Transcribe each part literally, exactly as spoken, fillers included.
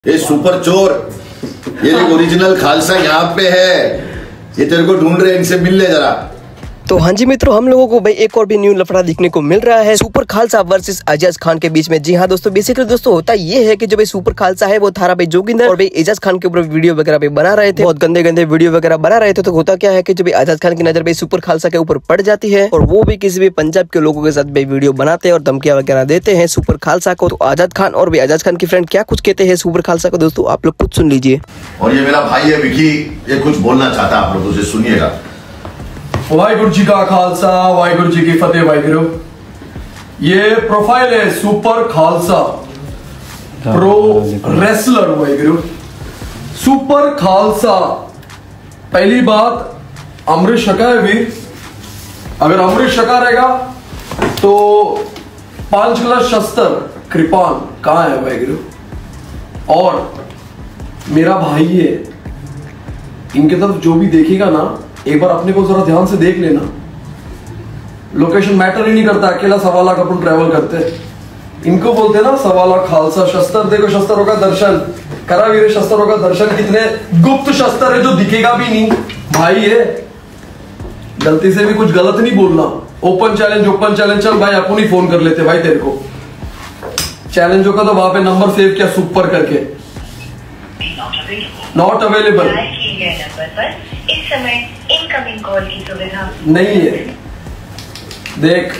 ये सुपर चोर, ये जो ओरिजिनल खालसा यहाँ पे है, ये तेरे को ढूंढ रहे हैं, इनसे मिल ले जरा। तो हाँ जी मित्रों, हम लोगों को भाई एक और भी न्यू लफड़ा देखने को मिल रहा है सुपर खालसा वर्सेस एजाज खान के बीच में। जी हाँ दोस्तों, बेसिकली दोस्तों होता ये है कि जो भाई सुपर खालसा है वो थारा भाई जोगिंदर और भाई एजाज खान के ऊपर वीडियो वगैरह भी बना रहे थे, बहुत गंदे गंदे वीडियो वगैरह बना रहे थे। तो होता क्या है कि जो भाई एजाज खान की नजर भाई सुपर खालसा के ऊपर पड़ जाती है और वो भी किसी भी पंजाब के लोगों के साथ भाई वीडियो बनाते हैं और धमकियां वगैरह देते हैं सुपर खालसा को। तो आजाद खान और भाई एजाज खान की फ्रेंड क्या कुछ कहते हैं सुपर खालसा को, दोस्तों आप लोग कुछ सुन लीजिए। और ये मेरा भाई है विकी, ये कुछ बोलना चाहता है, आप लोग उसे सुनिएगा। वाहिगुरु जी का खालसा, वाहिगुरु जी की फतेह। वाहिगुरु, ये प्रोफाइल है super Khalsa pro wrestler. Waheguru, super Khalsa. पहली बात, अमृत शका है वीर। अगर अमृत शका रहेगा तो पांचकला शस्त्र कृपान कहां है वाहिगुरु? और मेरा भाई है, इनके तरफ जो भी देखेगा ना, एक बार अपने को जरा ध्यान से देख लेना। लोकेशन मैटर ही नहीं करता, अकेला सवा लाख अपन ट्रैवल करते हैं। इनको बोलते हैं ना सवा लाख खालसा। शस्त्र देखो, शस्त्रों का दर्शन करा वीर, शस्त्रों का दर्शन। कितने गुप्त शस्त्र है जो दिखेगा भी नहीं। भाई है, गलती से भी कुछ गलत नहीं बोलना। Open challenge, open challenge. चल भाई, अपन ही फोन कर लेते भाई तेरे को। चैलेंज होगा तो वहां पे नंबर सेव किया सुपर करके, नॉट अवेलेबल। नंबर पर इस समय इनकमिंग कॉल की सुविधा नहीं है। देख,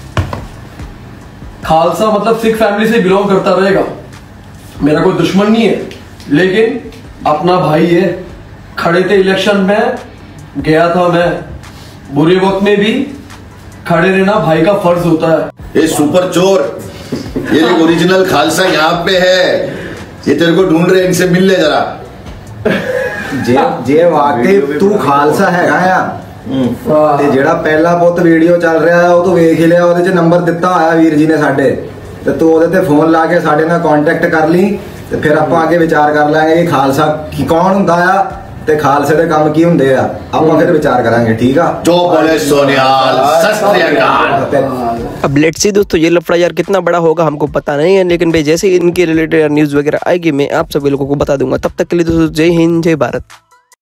खालसा मतलब सिख फैमिली से बिलोंग करता रहेगा। मेरा कोई दुश्मन नहीं है, लेकिन अपना भाई है। खड़े थे इलेक्शन में, गया था मैं। बुरे वक्त में भी खड़े रहना भाई का फर्ज होता है। ये सुपर चोर, ये जो ओरिजिनल खालसा यहाँ पे है, ये तेरे को ढूंढ रहे हैं, इनसे मिल ले जरा। जे जे वाकई तू खालसा हैगा आ ਤੇ ਜਿਹੜਾ ਪਹਿਲਾ ਪੁੱਤ ਵੀਡੀਓ ਚੱਲ ਰਿਹਾ ਉਹ ਤੋਂ ਵੇਖ ਹੀ ਲਿਆ, ਉਹਦੇ 'ਚ ਨੰਬਰ ਦਿੱਤਾ ਆਇਆ ਵੀਰ ਜੀ ਨੇ ਸਾਡੇ, ਤੇ ਤੂੰ ਉਹਦੇ ਤੇ ਫੋਨ ਲਾ ਕੇ ਸਾਡੇ ਨਾਲ ਕੰਟੈਕਟ ਕਰ ਲਈ, ਤੇ ਫਿਰ ਆਪਾਂ ਅੱਗੇ ਵਿਚਾਰ ਕਰ ਲਾਂਗੇ ਕਿ ਖਾਲਸਾ ਕੀ ਕੌਣ ਹੁੰਦਾ ਆ ਤੇ ਖਾਲਸੇ ਦੇ ਕੰਮ ਕੀ ਹੁੰਦੇ ਆ। ਆਪਾਂ ਫਿਰ ਵਿਚਾਰ ਕਰਾਂਗੇ, ठीक है? जो बोले सोनियाल, सत श्री अकाल। अब लेट्स सी दोस्तों, ये लफड़ा यार कितना बड़ा होगा हमको पता नहीं है, लेकिन भाई जैसे इनके रिलेटेड न्यूज वगैरह आएगी मैं आप सभी लोगों को बता दूंगा। तब तक के लिए दोस्तों जय हिंद, जय भारत।